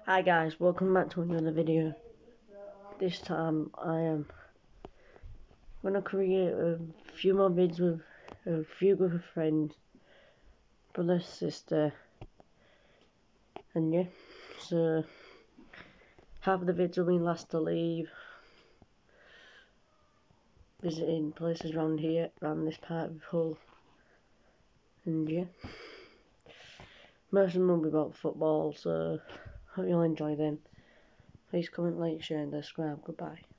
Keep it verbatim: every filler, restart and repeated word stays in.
Hi guys, welcome back to another video. This time I am gonna create a few more vids with a few group of friends, brother, sister, and yeah. So half of the vids will be last to leave, visiting places around here, around this part of Hull, and yeah. Most of them will be about football, so hope you'll enjoy them. Please comment, like, share and subscribe. Goodbye.